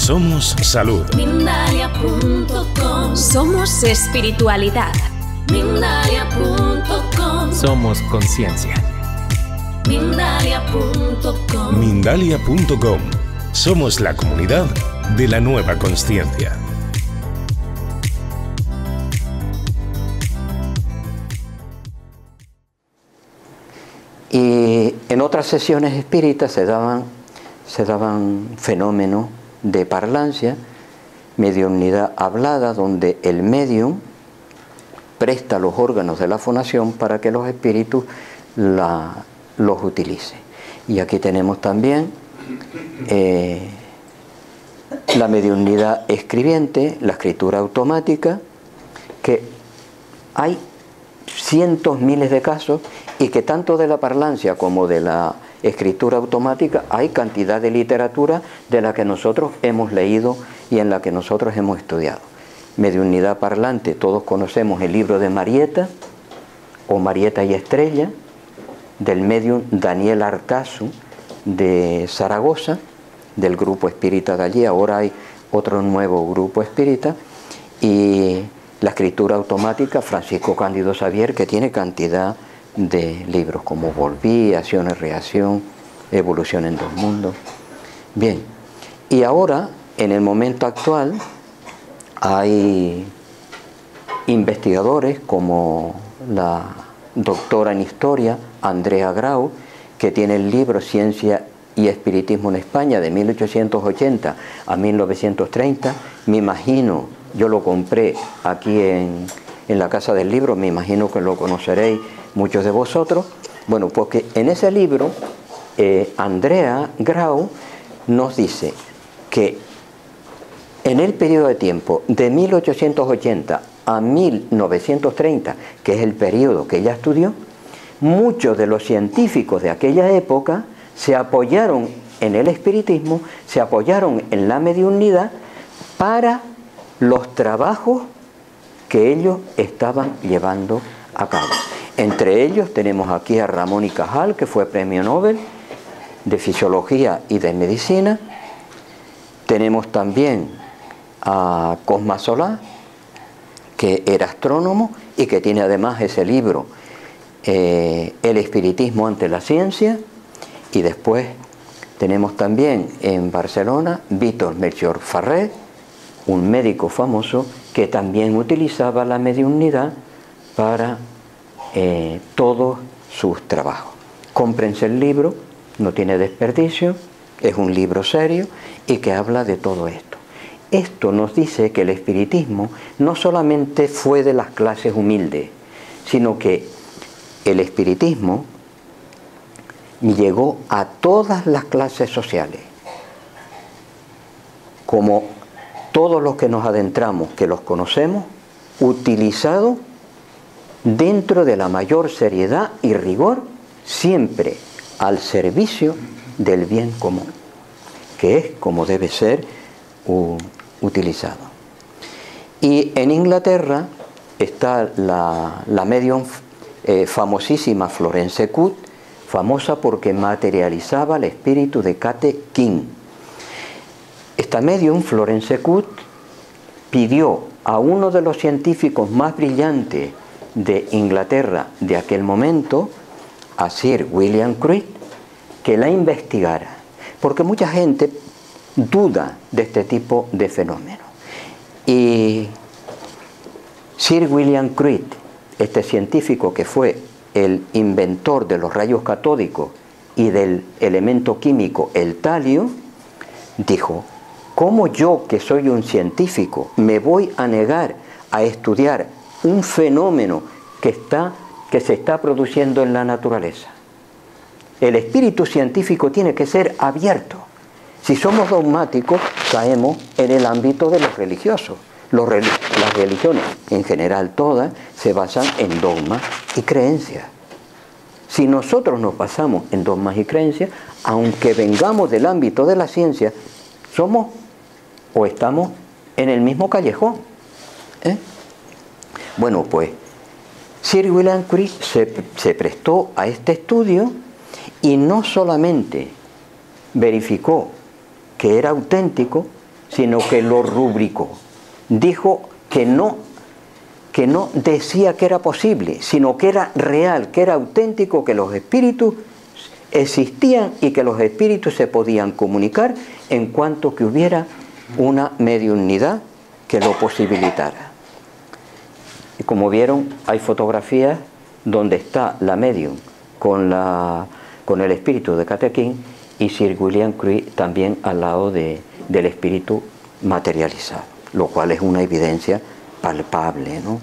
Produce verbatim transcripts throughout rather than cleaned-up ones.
Somos salud. Mindalia punto com. Somos espiritualidad. Mindalia punto com. Somos conciencia. Mindalia punto com. Mindalia punto com. Somos la comunidad de la nueva consciencia. Y en otras sesiones espíritas se daban, se daban fenómenos de parlancia, mediunidad hablada, donde el medium presta los órganos de la fonación para que los espíritus la, los utilicen. Y aquí tenemos también eh, la mediunidad escribiente, la escritura automática, que hay cientos, miles de casos, y que tanto de la parlancia como de la escritura automática hay cantidad de literatura de la que nosotros hemos leído y en la que nosotros hemos estudiado. Mediunidad parlante, todos conocemos el libro de Marieta, o Marieta y Estrella, del medium Daniel Artazu de Zaragoza, del grupo espírita de allí. Ahora hay otro nuevo grupo espírita. Y la escritura automática, Francisco Cándido Xavier, que tiene cantidad de libros como Volví, Acción y Reacción, Evolución en dos mundos. Bien, y ahora, en el momento actual, hay investigadores como la doctora en Historia, Andrea Grau, que tiene el libro Ciencia y Espiritismo en España de mil ochocientos ochenta a mil novecientos treinta. Me imagino, yo lo compré aquí en, en la Casa del Libro, me imagino que lo conoceréis muchos de vosotros. Bueno, porque en ese libro eh, Andrea Grau nos dice que en el periodo de tiempo de mil ochocientos ochenta a mil novecientos treinta, que es el periodo que ella estudió, muchos de los científicos de aquella época se apoyaron en el espiritismo, se apoyaron en la mediunidad para los trabajos que ellos estaban llevando a cabo. Entre ellos tenemos aquí a Ramón y Cajal, que fue premio Nobel de Fisiología y de Medicina. Tenemos también a Cosma Solá, que era astrónomo y que tiene además ese libro, eh, El espiritismo ante la ciencia. Y después tenemos también en Barcelona Víctor Melchior Farré, un médico famoso que también utilizaba la mediunidad para eh, todos sus trabajos. Cómprense el libro, no tiene desperdicio, es un libro serio y que habla de todo esto. Esto nos dice que el espiritismo no solamente fue de las clases humildes, sino que el espiritismo llegó a todas las clases sociales. Como todos los que nos adentramos, que los conocemos, utilizado dentro de la mayor seriedad y rigor, siempre al servicio del bien común, que es como debe ser uh, utilizado. Y en Inglaterra está la, la medium eh, famosísima Florence Cook, famosa porque materializaba el espíritu de Kate King. Esta medium, Florence Cook, pidió a uno de los científicos más brillantes de Inglaterra de aquel momento, a Sir William Creed, que la investigara, porque mucha gente duda de este tipo de fenómenos. Y Sir William Creed, este científico que fue el inventor de los rayos catódicos y del elemento químico, el talio, dijo: ¿cómo yo, que soy un científico, me voy a negar a estudiar un fenómeno que, está, que se está produciendo en la naturaleza? El espíritu científico tiene que ser abierto. Si somos dogmáticos, caemos en el ámbito de los religiosos. Los, las religiones, en general todas, se basan en dogmas y creencias. Si nosotros nos basamos en dogmas y creencias, aunque vengamos del ámbito de la ciencia, somos o estamos en el mismo callejón. ¿Eh? Bueno, pues Sir William Creed se, se prestó a este estudio y no solamente verificó que era auténtico, sino que lo rubricó. Dijo que no, que no decía que era posible, sino que era real, que era auténtico, que los espíritus existían y que los espíritus se podían comunicar en cuanto que hubiera una mediunidad que lo posibilitara. Y como vieron, hay fotografías donde está la medium con, la, con el espíritu de Catequín y Sir William Crewe también al lado de, del espíritu materializado, lo cual es una evidencia palpable, ¿no?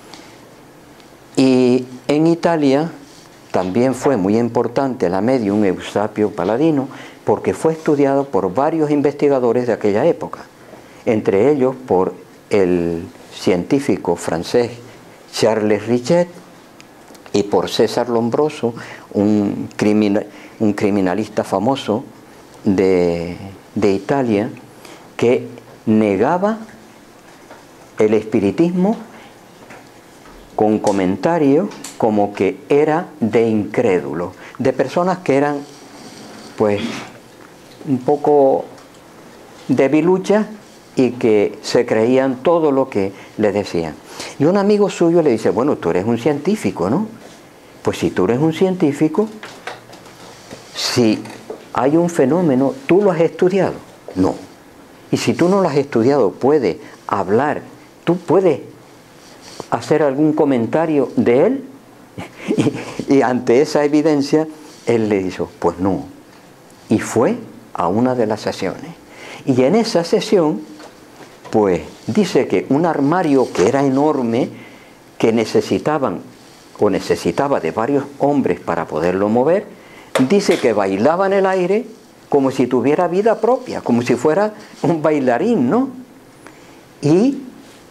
Y en Italia también fue muy importante la medium Eusapio Paladino, porque fue estudiado por varios investigadores de aquella época, entre ellos por el científico francés Charles Richet y por César Lombroso, un, criminal, un criminalista famoso de, de Italia, que negaba el espiritismo con comentarios como que era de incrédulos, de personas que eran pues un poco debiluchas y que se creían todo lo que le decían. Y un amigo suyo le dice, bueno, tú eres un científico, ¿no? Pues si tú eres un científico, si hay un fenómeno, ¿tú lo has estudiado? No. Y si tú no lo has estudiado, puedes hablar, tú puedes hacer algún comentario de él. Y, y ante esa evidencia, él le dijo, pues no. Y fue a una de las sesiones. Y en esa sesión, pues dice que un armario que era enorme, que necesitaban o necesitaba de varios hombres para poderlo mover, dice que bailaba en el aire como si tuviera vida propia, como si fuera un bailarín, ¿no? Y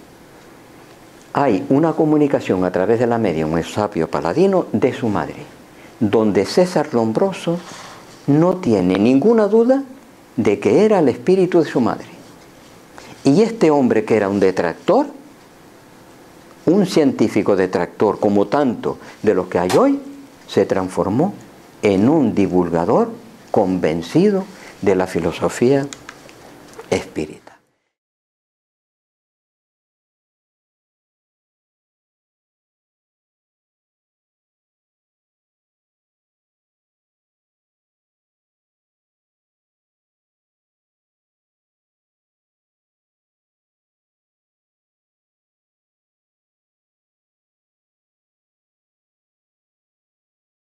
hay una comunicación a través de la medium Eusapio Paladino de su madre, donde César Lombroso no tiene ninguna duda de que era el espíritu de su madre. Y este hombre, que era un detractor, un científico detractor como tanto de los que hay hoy, se transformó en un divulgador convencido de la filosofía espírita.